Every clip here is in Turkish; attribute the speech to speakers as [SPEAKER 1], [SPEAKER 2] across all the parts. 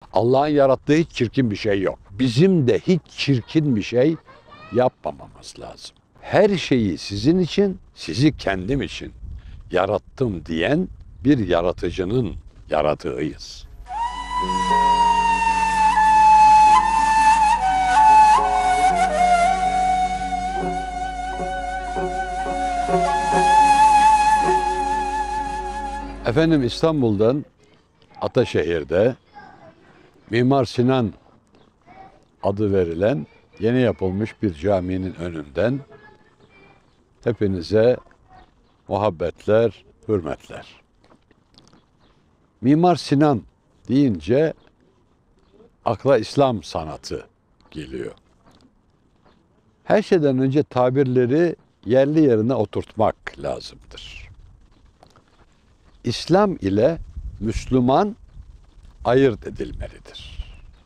[SPEAKER 1] Allah'ın yarattığı hiç çirkin bir şey yok. Bizim de hiç çirkin bir şey yapmamamız lazım. Her şeyi sizin için, sizi kendim için yarattım diyen bir yaratıcının yaratığıyız. Efendim, İstanbul'dan Ataşehir'de Mimar Sinan adı verilen yeni yapılmış bir caminin önünden hepinize muhabbetler, hürmetler. Mimar Sinan deyince akla İslam sanatı geliyor. Her şeyden önce tabirleri yerli yerine oturtmak lazımdır. İslam ile Müslüman ayırt edilmelidir.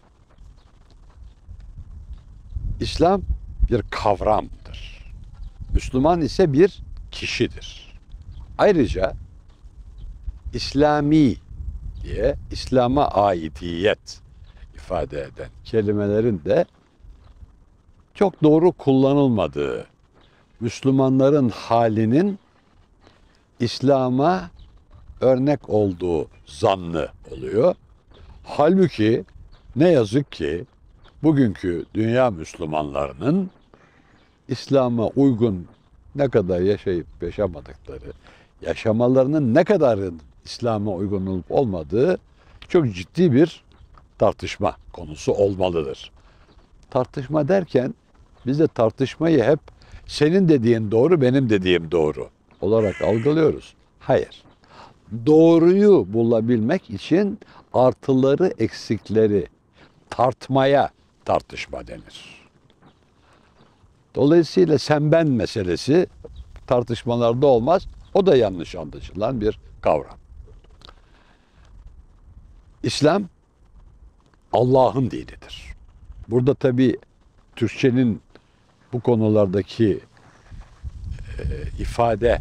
[SPEAKER 1] İslam bir kavramdır. Müslüman ise bir kişidir. Ayrıca İslami diye İslam'a aidiyet ifade eden kelimelerin de çok doğru kullanılmadığı, Müslümanların halinin İslam'a örnek olduğu zannı oluyor. Halbuki ne yazık ki bugünkü dünya Müslümanlarının İslam'a uygun ne kadar yaşayıp yaşamadıkları, yaşamalarının ne kadarın İslam'a uygun olup olmadığı çok ciddi bir tartışma konusu olmalıdır. Tartışma derken biz de tartışmayı hep senin dediğin doğru, benim dediğim doğru olarak algılıyoruz. Hayır. Doğruyu bulabilmek için artıları, eksikleri tartmaya tartışma denir. Dolayısıyla sen ben meselesi tartışmalarda olmaz. O da yanlış anlaşılan bir kavram. İslam Allah'ın dinidir. Burada tabii Türkçenin bu konulardaki ifade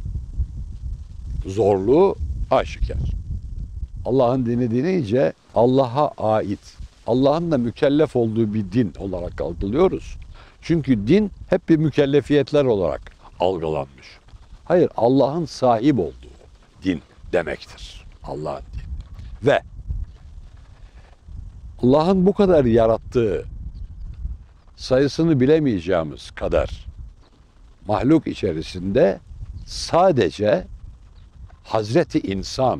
[SPEAKER 1] zorluğu aşikar. Allah'ın dini deyince Allah'a ait, Allah'ın da mükellef olduğu bir din olarak algılıyoruz. Çünkü din hep bir mükellefiyetler olarak algılanmış. Hayır, Allah'ın sahip olduğu din demektir. Allah'ın dini. Ve Allah'ın bu kadar yarattığı, sayısını bilemeyeceğimiz kadar mahluk içerisinde sadece Hazreti İnsan,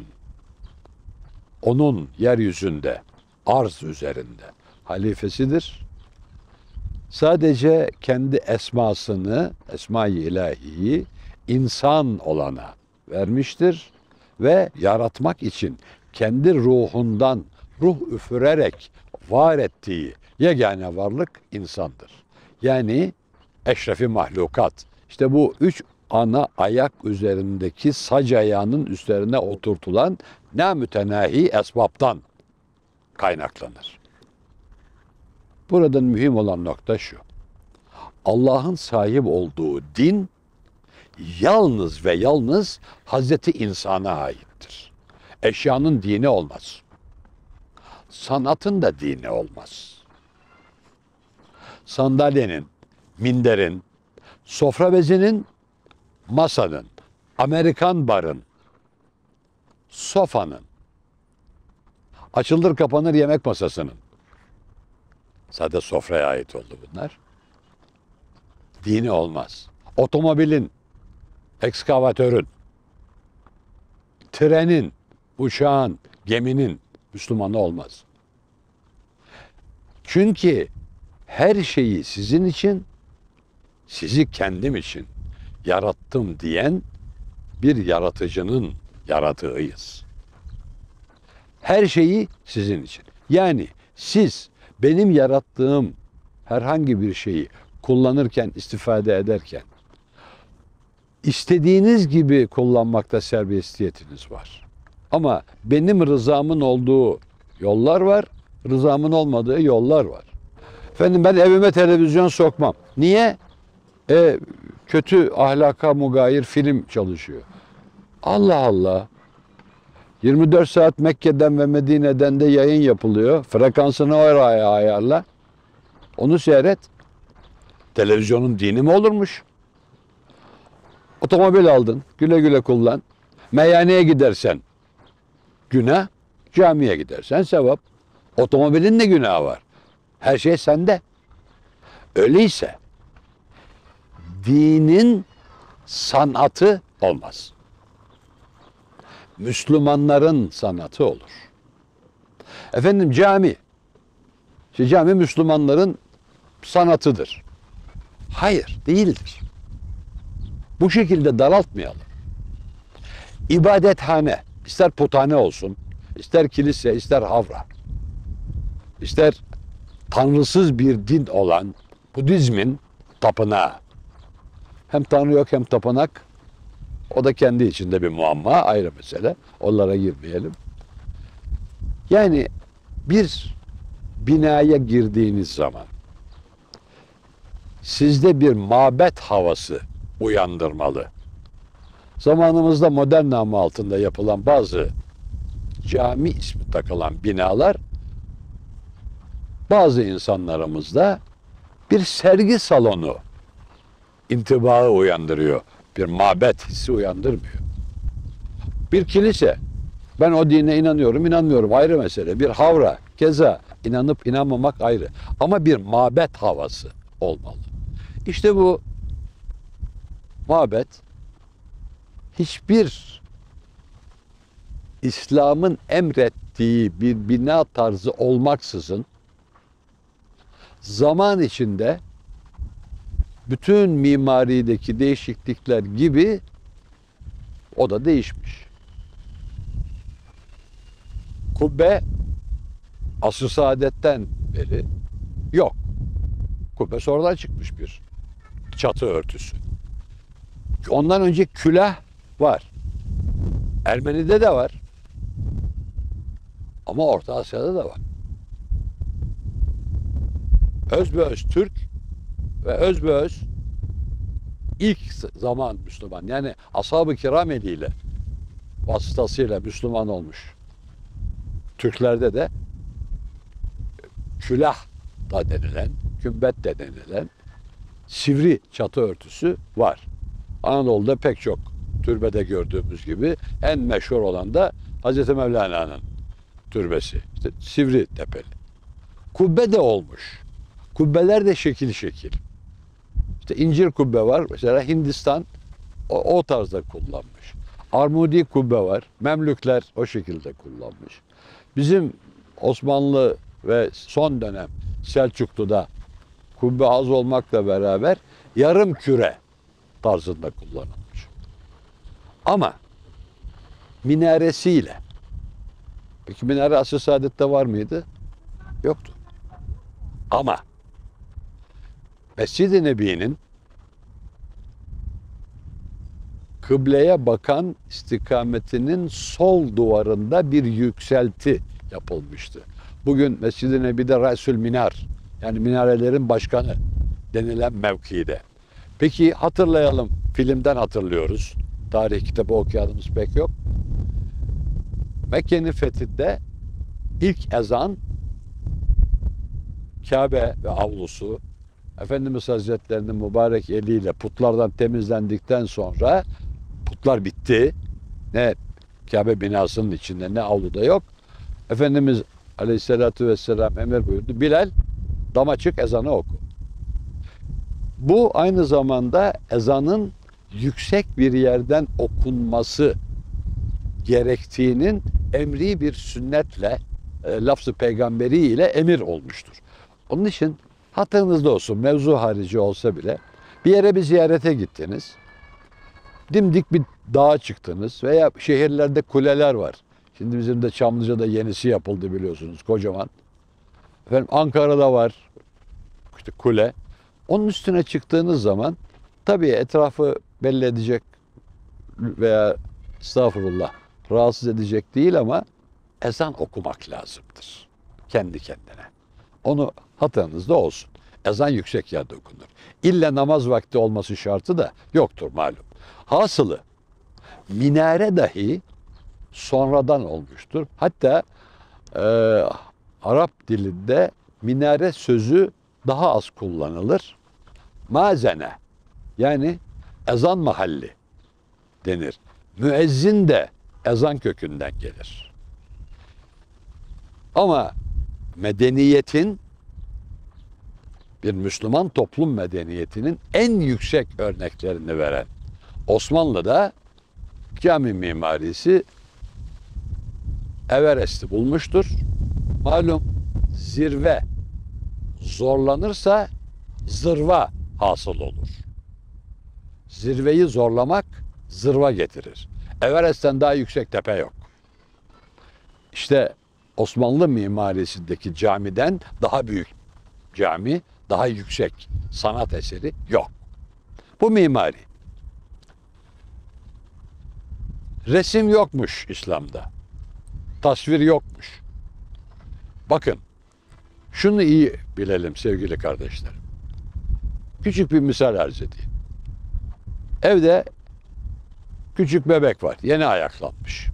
[SPEAKER 1] onun yeryüzünde, arz üzerinde halifesidir. Sadece kendi esmasını, Esma-i İlahi'yi insan olana vermiştir ve yaratmak için kendi ruhundan ruh üfürerek var ettiği yegane varlık insandır. Yani eşrefi mahlukat. İşte bu üç ana ayak üzerindeki sac ayağının üzerine oturtulan namütenahi esbaptan kaynaklanır. Buradan mühim olan nokta şu. Allah'ın sahip olduğu din yalnız ve yalnız Hazreti İnsan'a aittir. Eşyanın dini olmaz. Sanatın da dini olmaz. Sandalyenin, minderin, sofra bezinin, masanın, Amerikan barın, sofanın, açılır kapanır yemek masasının, sadece sofraya ait oldu bunlar. Dini olmaz. Otomobilin, ekskavatörün, trenin, uçağın, geminin Müslümanı olmaz. Çünkü her şeyi sizin için, sizi kendim için yarattım diyen bir yaratıcının yaratığıyız. Her şeyi sizin için. Yani siz benim yarattığım herhangi bir şeyi kullanırken, istifade ederken istediğiniz gibi kullanmakta serbestiyetiniz var. Ama benim rızamın olduğu yollar var, rızamın olmadığı yollar var. Efendim, ben evime televizyon sokmam. Niye? Kötü ahlaka mugayir film çalışıyor. Allah Allah. 24 saat Mekke'den ve Medine'den de yayın yapılıyor. Frekansını oraya ayarla. Onu seyret. Televizyonun dini mi olurmuş? Otomobil aldın. Güle güle kullan. Meyhaneye gidersen günah, camiye gidersen sevap. Otomobilin de günahı var. Her şey sende. Öyleyse dinin sanatı olmaz. Müslümanların sanatı olur. Efendim cami. İşte cami Müslümanların sanatıdır. Hayır, değildir. Bu şekilde daraltmayalım. İbadethane, ister puthane olsun, ister kilise, ister havra, ister tanrısız bir din olan Budizmin tapınağı. Hem tanrı yok hem tapınak. O da kendi içinde bir muamma, ayrı mesele. Onlara girmeyelim. Yani bir binaya girdiğiniz zaman sizde bir mabet havası uyandırmalı. Zamanımızda modern namı altında yapılan bazı cami ismi takılan binalar bazı insanlarımızda bir sergi salonu intibaı uyandırıyor. Bir mabet hissi uyandırmıyor. Bir kilise, ben o dine inanıyorum, inanmıyorum, ayrı mesele. Bir havra, keza inanıp inanmamak ayrı. Ama bir mabet havası olmalı. İşte bu mabet hiçbir İslam'ın emrettiği bir bina tarzı olmaksızın zaman içinde bütün mimarideki değişiklikler gibi o da değişmiş. Kubbe asr-ı saadetten beri yok. Kubbe sonradan çıkmış bir çatı örtüsü. Ondan önce külah var. Ermeni'de de var. Ama Orta Asya'da da var. Özbeöz Türk ve özbeöz ilk zaman Müslüman. Yani ashab-ı kiram eliyle vasıtasıyla Müslüman olmuş. Türklerde de külah da denilen, kümbet de denilen sivri çatı örtüsü var. Anadolu'da pek çok türbede gördüğümüz gibi en meşhur olan da Hazreti Mevlana'nın türbesi. İşte sivri tepeli. Kubbe de olmuş. Kubbeler de şekil şekil. İşte incir kubbe var. Mesela Hindistan o tarzda kullanmış. Armudi kubbe var. Memlükler o şekilde kullanmış. Bizim Osmanlı ve son dönem Selçuklu'da kubbe az olmakla beraber yarım küre tarzında kullanılmış. Ama minaresiyle. Peki minare Asr-ı Saadet'te var mıydı? Yoktu. Ama Mescid-i Nebi'nin kıbleye bakan istikametinin sol duvarında bir yükselti yapılmıştı. Bugün Mescid-i Nebi'de Rasül Minar, yani minarelerin başkanı denilen mevkide. Peki hatırlayalım, filmden hatırlıyoruz. Tarih kitabı okuyanımız pek yok. Mekke'nin fethinde ilk ezan Kabe ve avlusu Efendimiz Hazretlerinin mübarek eliyle putlardan temizlendikten sonra putlar bitti. Ne Kabe binasının içinde ne avluda yok. Efendimiz Aleyhisselatü Vesselam emir buyurdu. Bilal dama çık ezanı oku. Bu aynı zamanda ezanın yüksek bir yerden okunması gerektiğinin emri bir sünnetle, lafz-ı peygamberi ile emir olmuştur. Onun için hatırınızda olsun, mevzu harici olsa bile bir yere bir ziyarete gittiniz, dimdik bir dağa çıktınız veya şehirlerde kuleler var. Şimdi bizim de Çamlıca'da yenisi yapıldı biliyorsunuz, kocaman. Efendim Ankara'da var işte kule. Onun üstüne çıktığınız zaman tabii etrafı belli edecek veya estağfurullah rahatsız edecek değil ama ezan okumak lazımdır kendi kendine. Onu hatırınızda olsun. Ezan yüksek yerde okunur. İlle namaz vakti olması şartı da yoktur malum. Hasılı minare dahi sonradan olmuştur. Hatta e, Arap dilinde minare sözü daha az kullanılır. Mazene, yani ezan mahalli denir. Müezzin de ezan kökünden gelir. Ama medeniyetin, bir Müslüman toplum medeniyetinin en yüksek örneklerini veren Osmanlı'da cami mimarisi Everest'i bulmuştur. Malum zirve zorlanırsa zırva hasıl olur. Zirveyi zorlamak zırva getirir. Everest'ten daha yüksek tepe yok. İşte Osmanlı mimarisindeki camiden daha büyük cami, daha yüksek sanat eseri yok. Bu mimari. Resim yokmuş İslam'da. Tasvir yokmuş. Bakın, şunu iyi bilelim sevgili kardeşlerim. Küçük bir misal arz edeyim. Evde küçük bebek var, yeni ayaklanmış.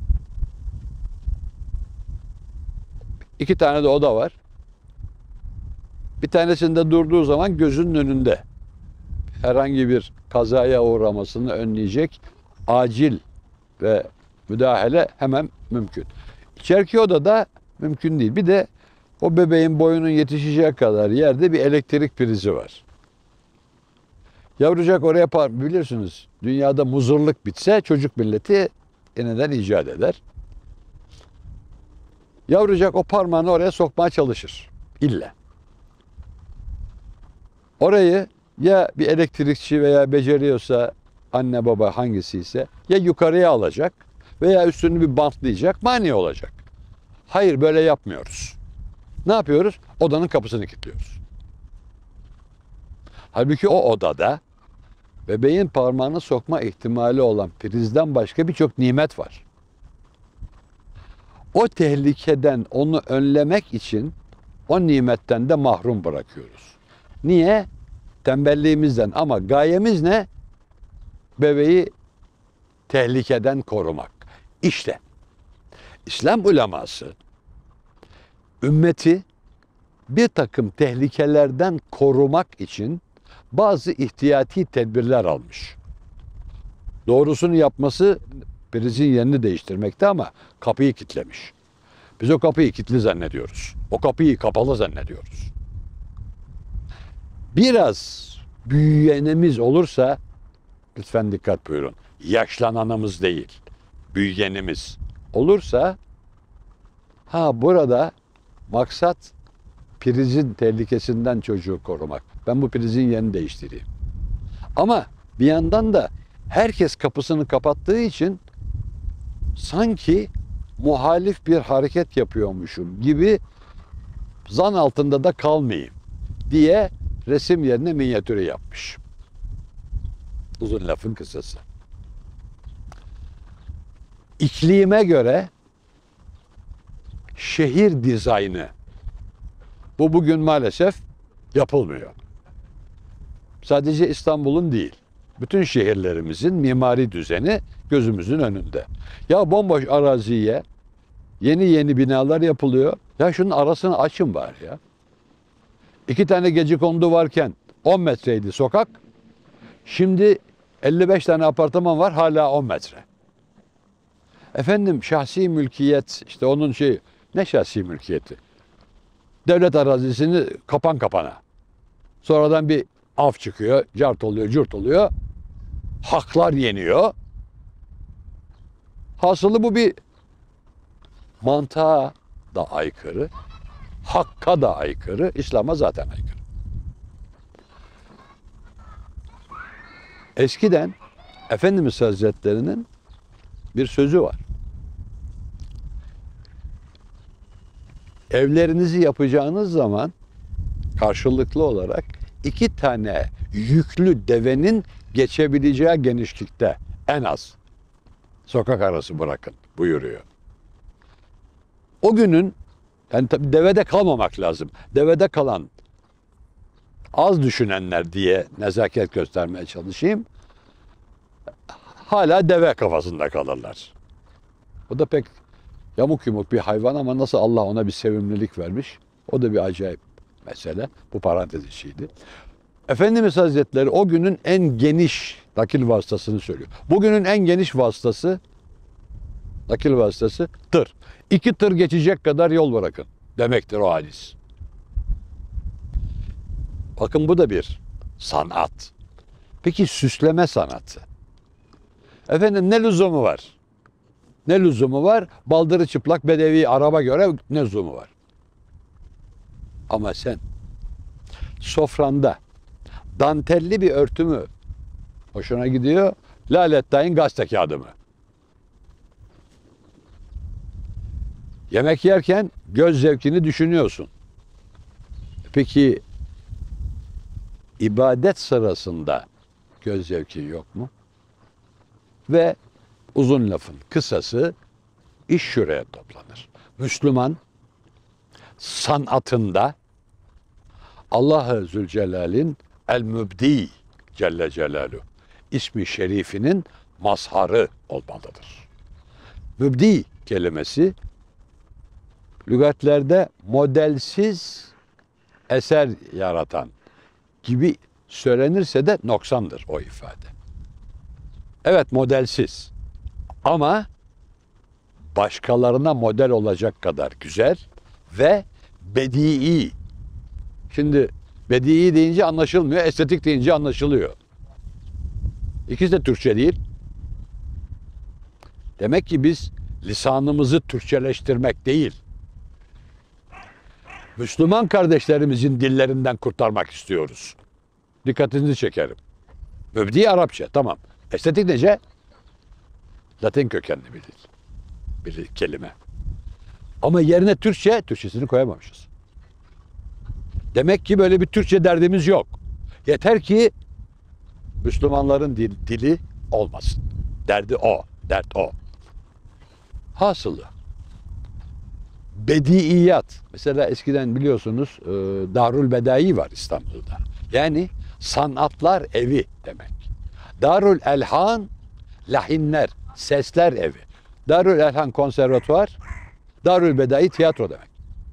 [SPEAKER 1] 2 tane de oda var. Bir tanesinde durduğu zaman gözünün önünde herhangi bir kazaya uğramasını önleyecek acil ve müdahale hemen mümkün. İçeriki odada mümkün değil. Bir de o bebeğin boyunun yetişeceği kadar yerde bir elektrik prizi var. Yavrucak oraya bilirsiniz, dünyada muzurluk bitse çocuk milleti yeniden icat eder. Yavrucak o parmağını oraya sokmaya çalışır. İlla. Orayı ya bir elektrikçi veya beceriyorsa anne baba hangisi ise ya yukarıya alacak veya üstünü bir bantlayacak, mani olacak. Hayır, böyle yapmıyoruz. Ne yapıyoruz? Odanın kapısını kilitliyoruz. Halbuki o odada bebeğin parmağını sokma ihtimali olan prizden başka birçok nimet var. O tehlikeden onu önlemek için o nimetten de mahrum bırakıyoruz. Niye? Tembelliğimizden. Ama gayemiz ne? Bebeği tehlikeden korumak. İşte İslam uleması ümmeti bir takım tehlikelerden korumak için bazı ihtiyati tedbirler almış. Doğrusunu yapması prizin yerini değiştirmekte ama kapıyı kilitlemiş. Biz o kapıyı kilitli zannediyoruz. O kapıyı kapalı zannediyoruz. Biraz büyüyenimiz olursa, lütfen dikkat buyurun, yaşlananımız değil, büyüyenimiz olursa, burada maksat prizin tehlikesinden çocuğu korumak. Ben bu prizin yerini değiştireyim. Ama bir yandan da herkes kapısını kapattığı için sanki muhalif bir hareket yapıyormuşum gibi zan altında da kalmayayım diye resim yerine minyatürü yapmış. Uzun lafın kısası. İklime göre şehir dizaynı bu bugün maalesef yapılmıyor. Sadece İstanbul'un değil, bütün şehirlerimizin mimari düzeni gözümüzün önünde. Ya bomboş araziye yeni binalar yapılıyor. Ya şunun arasını açın var ya. 2 tane gecekondu varken 10 metreydi sokak. Şimdi 55 tane apartman var, hala 10 metre. Efendim, şahsi mülkiyet, işte onun ne şahsi mülkiyeti? Devlet arazisini kapan kapana. Sonradan bir av çıkıyor, cart oluyor, cürt oluyor. Haklar yeniyor. Hasılı bu bir mantığa da aykırı, hakka da aykırı, İslam'a zaten aykırı. Eskiden Efendimiz Hazretleri'nin bir sözü var. Evlerinizi yapacağınız zaman karşılıklı olarak 2 tane yüklü devenin geçebileceği genişlikte en az sokak arası bırakın buyuruyor. O günün, yani tabii devede kalmamak lazım. Devede kalan az düşünenler diye nezaket göstermeye çalışayım. Hala deve kafasında kalırlar. O da pek yamuk yumuk bir hayvan ama nasıl Allah ona bir sevimlilik vermiş. O da bir acayip mesele. Bu parantez içiydi. Efendimiz Hazretleri o günün en geniş nakil vasıtasını söylüyor. Bugünün en geniş vasıtası, nakil vasıtası tır. 2 tır geçecek kadar yol bırakın demektir o hadis. Bakın bu da bir sanat. Peki süsleme sanatı. Efendim ne lüzumu var? Ne lüzumu var? Baldırı çıplak bedevi araba göre ne lüzumu var? Ama sen sofranda dantelli bir örtü mü hoşuna gidiyor? Lalettayn gazete kağıdı mı? Yemek yerken göz zevkini düşünüyorsun. Peki ibadet sırasında göz zevkin yok mu? Ve uzun lafın kısası iş şuraya toplanır. Müslüman sanatında Allah-u Zülcelal'in El-Mübdi Celle Celaluhu ismi şerifinin mazharı olmalıdır. Mübdi kelimesi lügatlerde modelsiz eser yaratan gibi söylenirse de noksandır o ifade. Evet modelsiz ama başkalarına model olacak kadar güzel ve bedii. Şimdi bedii deyince anlaşılmıyor, estetik deyince anlaşılıyor. İkisi de Türkçe değil. Demek ki biz lisanımızı Türkçeleştirmek değil, Müslüman kardeşlerimizin dillerinden kurtarmak istiyoruz. Dikkatinizi çekerim. Mübdi Arapça, tamam. Estetik nece? Latin kökenli bir kelime. Ama yerine Türkçesini koyamamışız. Demek ki böyle bir Türkçe derdimiz yok. Yeter ki Müslümanların dili olmasın. Derdi o, dert o. Hasılı. Bediiyat. Mesela eskiden biliyorsunuz Darül Bedai var İstanbul'da. Yani sanatlar evi demek. Darül Elhan, lahinler, sesler evi. Darül Elhan konservatuvar, Darül Bedai tiyatro demek.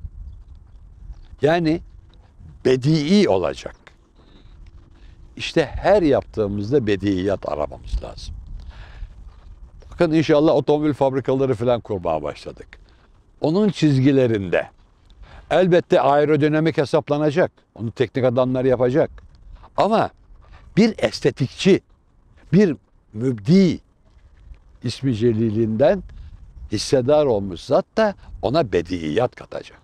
[SPEAKER 1] Yani bedii olacak. İşte her yaptığımızda bediiyat aramamız lazım. Bakın inşallah otomobil fabrikaları falan kurmaya başladık. Onun çizgilerinde elbette aerodinamik hesaplanacak. Onu teknik adamlar yapacak. Ama bir estetikçi, bir mübdi ismi celilinden hissedar olmuş zat da ona bediiyat katacak.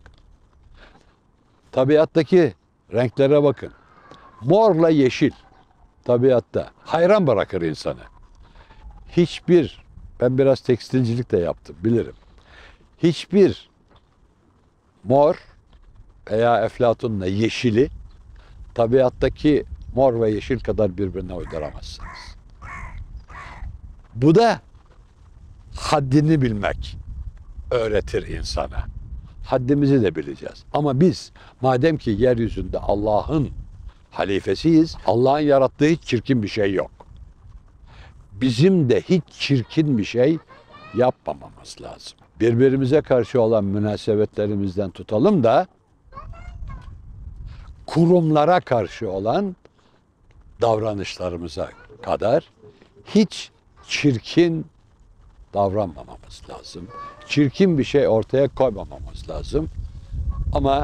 [SPEAKER 1] Tabiattaki renklere bakın. Morla yeşil tabiatta hayran bırakır insanı. Ben biraz tekstilcilik de yaptım bilirim. Hiçbir mor veya eflatunla yeşili tabiattaki mor ve yeşil kadar birbirine uyduramazsınız. Bu da haddini bilmek öğretir insana. Haddimizi de bileceğiz. Ama biz madem ki yeryüzünde Allah'ın halifesiyiz, Allah'ın yarattığı hiç çirkin bir şey yok. Bizim de hiç çirkin bir şey yapmamamız lazım. Birbirimize karşı olan münasebetlerimizden tutalım da kurumlara karşı olan davranışlarımıza kadar hiç çirkin davranmamamız lazım. Çirkin bir şey ortaya koymamamız lazım. Ama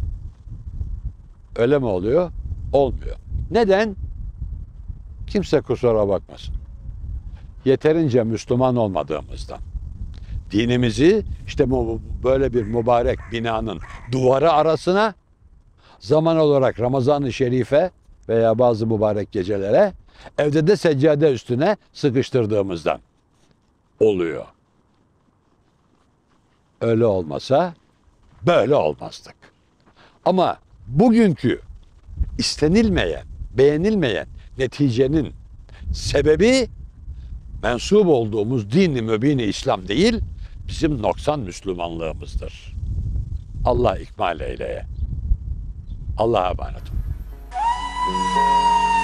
[SPEAKER 1] öyle mi oluyor? Olmuyor. Neden? Kimse kusura bakmasın. Yeterince Müslüman olmadığımızdan. Dinimizi işte böyle bir mübarek binanın duvarı arasına zaman olarak Ramazan-ı Şerif'e veya bazı mübarek gecelere evde de seccade üstüne sıkıştırdığımızdan oluyor. Öyle olmasa böyle olmazdık. Ama bugünkü istenilmeyen, beğenilmeyen neticenin sebebi mensup olduğumuz dini mübini İslam değil, bizim noksan Müslümanlığımızdır. Allah ikmal eyleye. Allah'a emanet olun.